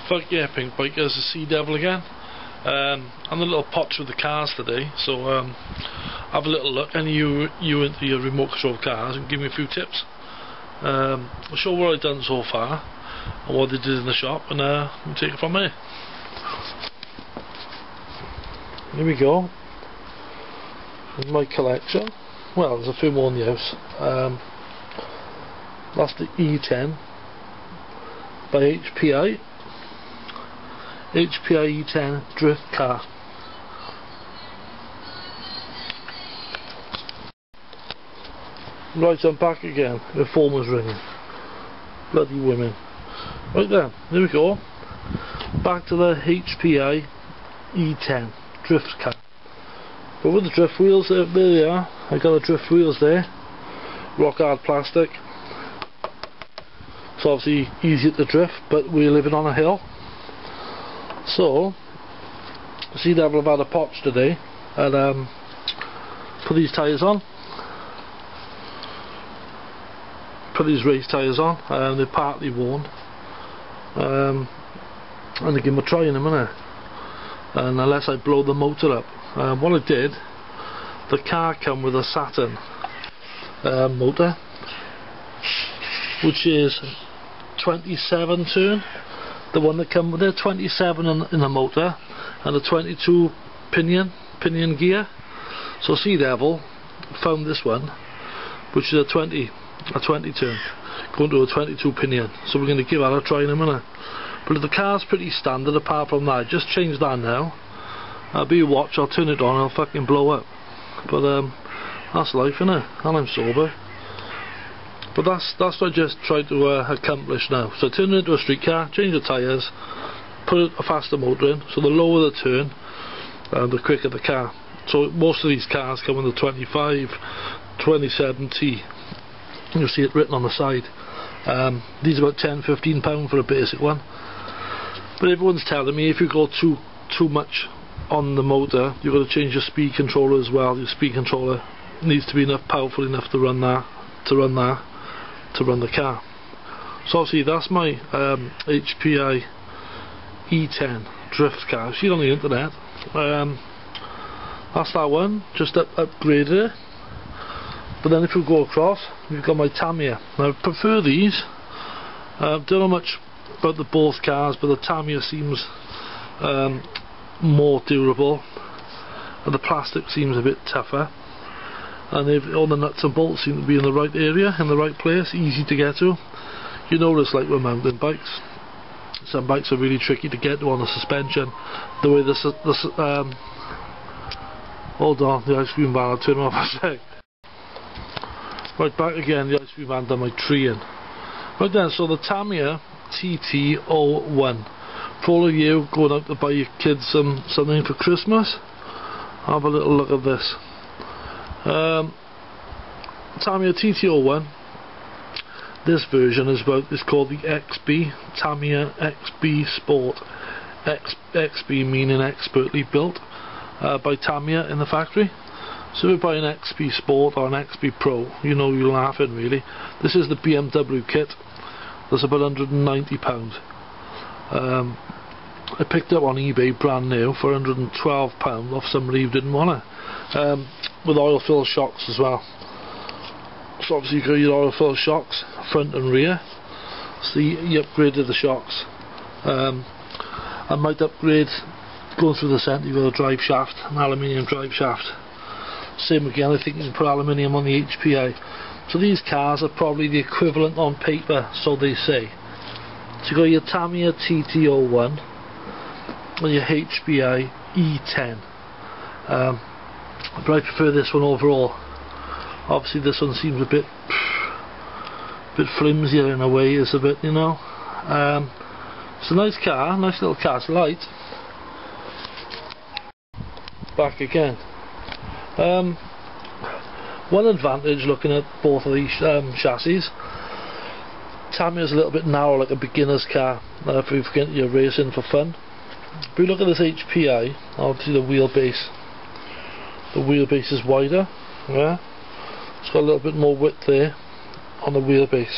Fuck yeah, pink bikers, the Sea Devil again. I'm a little potch with the cars today, so have a little look, and you into your remote control cars and give me a few tips. I'll show what I've done so far and what they did in the shop, and we'll take it from there. Here we go. Here's my collection. Well, there's a few more in the house. That's the E10 by HPI. HPI E10 drift car. Right, I'm back again. The phone was ringing. Bloody women. Right then, there we go. Back to the HPI E10 drift car. But with the drift wheels, there they are. I got the drift wheels there. Rock hard plastic. It's obviously easy to drift, but we're living on a hill. So, Sea Devil have had a potch today, and put these tyres on. Put these race tyres on, and they're partly worn. And I give them a try in a minute. And unless I blow the motor up. What I did, the car come with a Saturn motor, which is 27 turn. The one that come with it, 27 in the motor, and a 22 pinion gear. So Sea Devil found this one, which is a 20 turn, going to a 22 pinion. So we're going to give that a try in a minute. But the car's pretty standard apart from that. I just changed that now. I'll be a watch, I'll turn it on, I'll fucking blow up. But that's life, innit? And I'm sober. But that's what I just tried to accomplish now. So turn it into a street car, change the tyres, put a faster motor in, so the lower the turn, the quicker the car. So most of these cars come with the 25, 27T. You'll see it written on the side. These are about £10–15 for a basic one. But everyone's telling me if you go too much on the motor, you've got to change your speed controller as well. Your speed controller needs to be powerful enough to run the car. So obviously that's my HPI E10 drift car. See it on the internet. That's that one. Just upgraded it. But then if we go across, we've got my Tamiya. Now I prefer these. Don't know much about the both cars, but the Tamiya seems more durable, and the plastic seems a bit tougher. And all the nuts and bolts seem to be in the right area, in the right place, easy to get to. You notice, like with mountain bikes, some bikes are really tricky to get to on the suspension. The way this hold on, the ice cream van, I'll turn off a sec. Right, back again, the ice cream van done my tree in. Right then, so the Tamiya TT-01. For all of you going out to buy your kids something for Christmas, have a little look at this. Tamiya TT-01. This version is called the XB, Tamiya XB Sport. XB meaning expertly built by Tamiya in the factory. So if you buy an XB Sport or an XB Pro, you know you're laughing really. This is the BMW kit. That's about £190. I picked it up on eBay brand new for £112 off somebody who didn't want it. With oil filled shocks as well. So obviously you've got your oil filled shocks, front and rear. So you upgraded the shocks. I might upgrade going through the centre. You've got a drive shaft, an aluminium drive shaft. Same again, I think you can put aluminium on the HPI. So these cars are probably the equivalent on paper, so they say. So you've got your Tamiya TT-01 and your HPI E10. But I prefer this one overall. Obviously this one seems a bit flimsier in a way, it's a bit, you know. It's a nice car, nice little car, it's light. Back again. One advantage looking at both of these chassis, Tamiya's a little bit narrow, like a beginner's car, if you're racing for fun. If you look at this HPI, obviously the wheelbase is wider, yeah? It's got a little bit more width there on the wheelbase.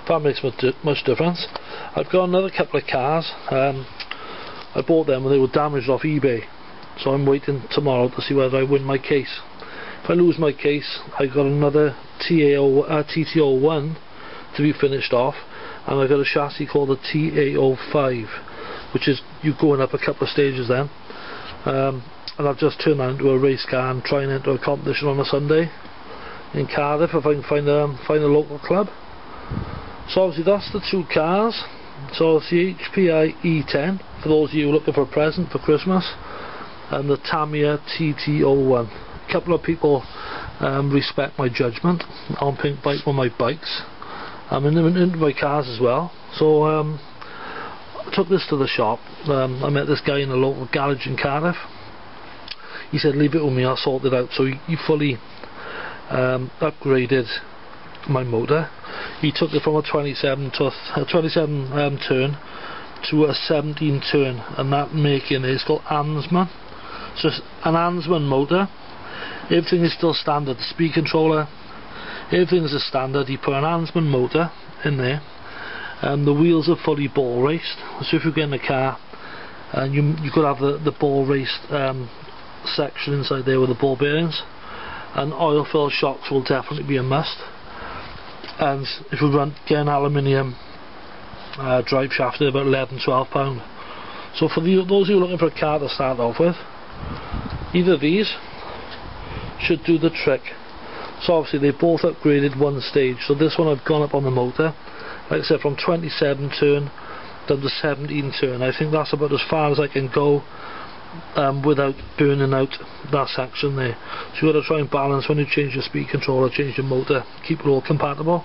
that makes much difference. I've got another couple of cars. I bought them when they were damaged off eBay, so I'm waiting tomorrow to see whether I win my case. If I lose my case, I've got another TT-01 to be finished off, and I've got a chassis called a TA-05, which is you going up a couple of stages then. And I've just turned that into a race car and trying into a competition on a Sunday in Cardiff if I can find a local club. So obviously that's the two cars. So it's the HPI e10 for those of you looking for a present for Christmas, and the Tamiya TT-01. A couple of people respect my judgment on my bikes. I'm into my cars as well. So I took this to the shop. I met this guy in a local garage in Cardiff. He said leave it with me, I'll sort it out. So he fully upgraded my motor. He took it from a 27 turn to a 17 turn, and that making is called Ansman. So it's an Ansman motor. Everything is still standard. The speed controller, everything is a standard. He put an Ansman motor in there. The wheels are fully ball raced. So if you get in the car, and you could have the ball raced section inside there with the ball bearings, and oil filled shocks will definitely be a must. And if we get an aluminium drive shaft, they're about £11–12. So for those who are looking for a car to start off with, either of these should do the trick. So obviously they both upgraded one stage. So this one I've gone up on the motor, like I said, from 27 turn down to 17 turn. I think that's about as far as I can go without burning out that section there. So you've got to try and balance when you change your speed controller, change your motor, keep it all compatible.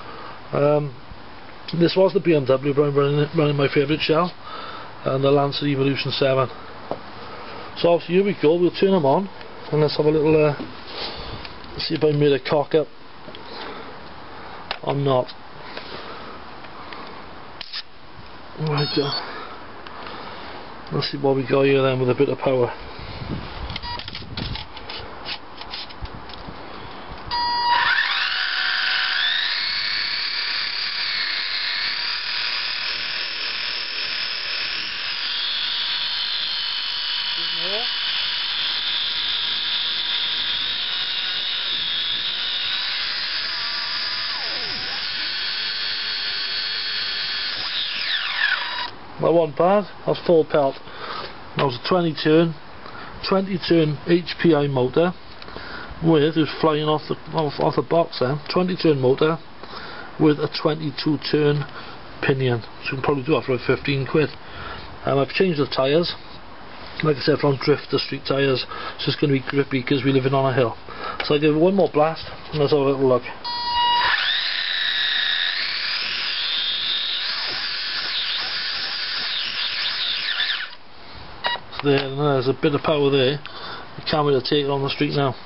This was the BMW running my favourite shell, and the Lancer Evolution 7. So obviously here we go, we'll turn them on and let's have a little see if I made a cock up or not. Right, let's see what we got here then with a bit of power. That wasn't bad. That's full pelt. That was a 20 turn HPI motor with, it was flying off the box then, 20 turn motor with a 22 turn pinion. So you can probably do that for about 15 quid. I've changed the tyres, like I said, from drift to street tyres. It's just going to be grippy because we're living on a hill. So I give it one more blast and let's have a little look. There's a bit of power there. I can't wait to take it on the street now.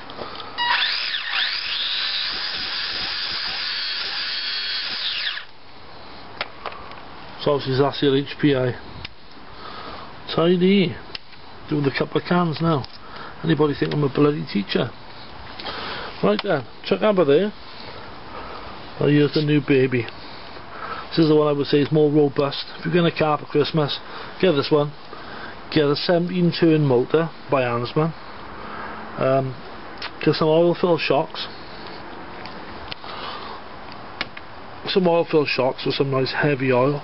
So obviously that's your HPI. Tidy. Doing a couple of cans now. Anybody think I'm a bloody teacher? Right then, chuck amber there. I'll use the new baby. This is the one I would say is more robust. If you're getting a car for Christmas, get this one. Get a 17 turn motor by Ansman. Get some oil filled shocks. Some oil filled shocks with some nice heavy oil.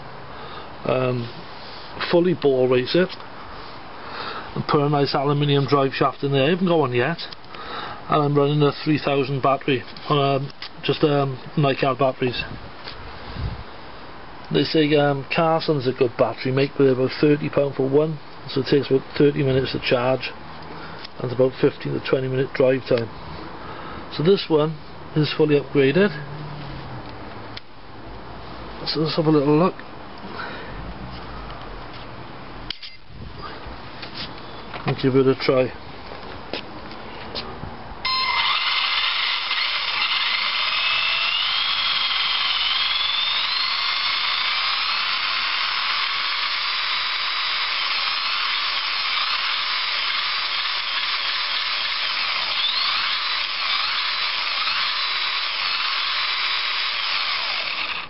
Fully ball race it. And put a nice aluminium drive shaft in there. I haven't got one yet. And I'm running a 3000 battery on just Nikon batteries. They say Carson's a good battery, make with about £30 for one. So it takes about 30 minutes to charge and about 15 to 20 minute drive time. So this one is fully upgraded. So let's have a little look. And give it a try.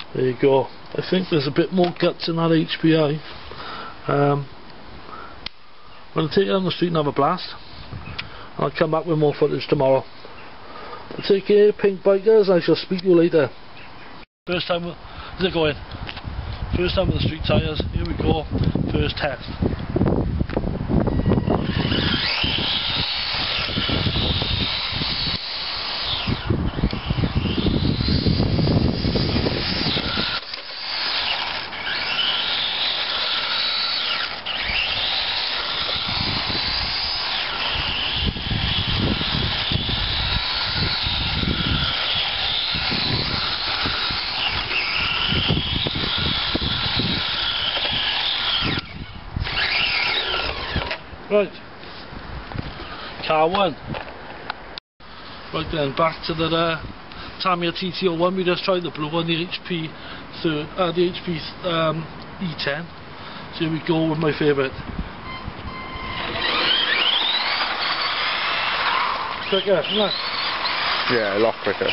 There you go. I think there's a bit more guts in that HPI. I'm going to take it on the street and have a blast. I'll come back with more footage tomorrow. But take care, pink bikers. I shall speak to you later. First time, is it going? First time with the street tyres. Here we go. First test. Right, car one. Right then, back to the Tamiya TT-01. We just tried the blue one, the HP e10. So here we go with my favourite. Quicker, isn't it? Yeah, a lot quicker.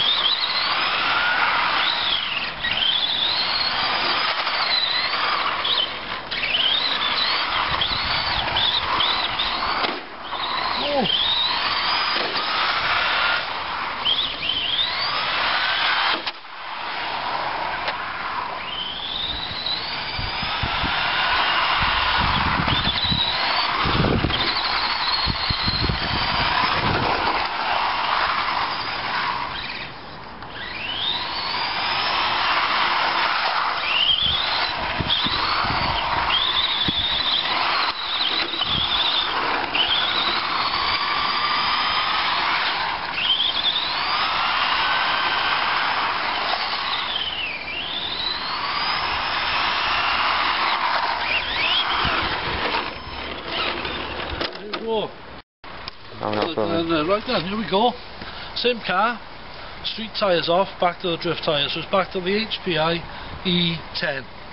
Right then, here we go. Same car, street tyres off, back to the drift tyres. So it's back to the HPI E10.